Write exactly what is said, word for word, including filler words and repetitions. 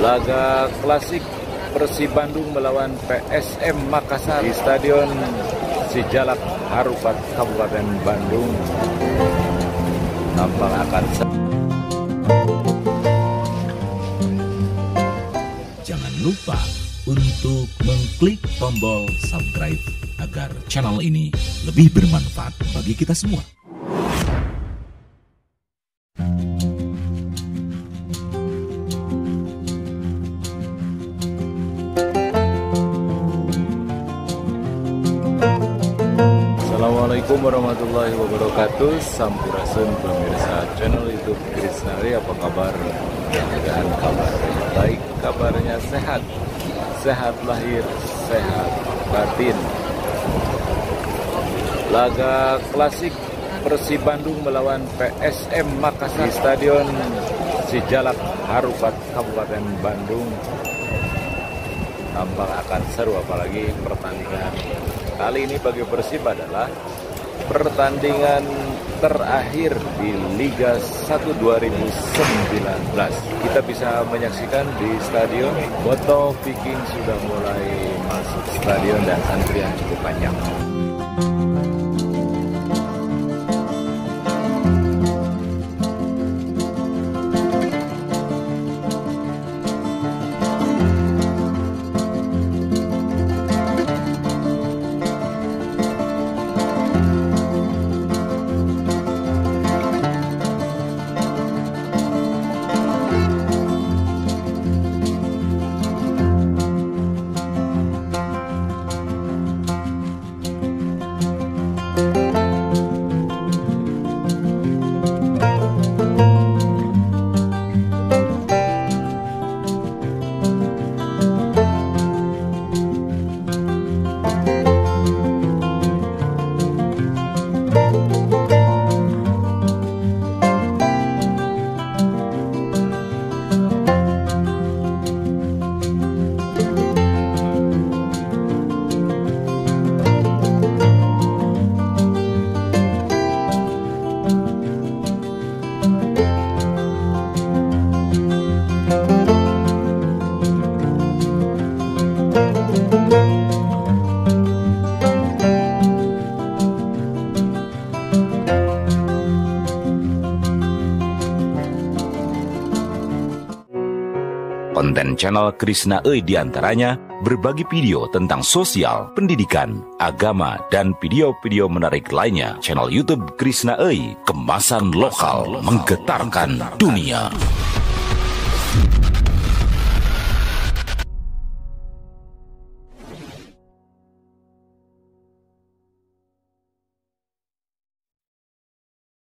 Laga klasik Persib Bandung melawan P S M Makassar di Stadion Sijalak Harupat Kabupaten Bandung tampak akan jangan lupa untuk mengklik tombol subscribe agar channel ini lebih bermanfaat bagi kita semua. Assalamualaikum warahmatullahi wabarakatuh. Sampurasun pemirsa channel YouTube Krisnari, apa kabar? Mudah-mudahan kabarnya baik, kabarnya sehat, sehat lahir, sehat batin. Laga klasik Persib Bandung melawan P S M Makassar di Stadion Sijalak Harupat Kabupaten Bandung tampak akan seru, apalagi pertandingan kali ini bagi Persib adalah pertandingan terakhir di Liga satu dua ribu sembilan belas. Kita bisa menyaksikan di stadion, foto Viking sudah mulai masuk stadion dan antrian cukup panjang. Konten channel Krisna Euy diantaranya berbagi video tentang sosial, pendidikan, agama, dan video-video menarik lainnya. Channel YouTube Krisna Euy, kemasan lokal menggetarkan dunia.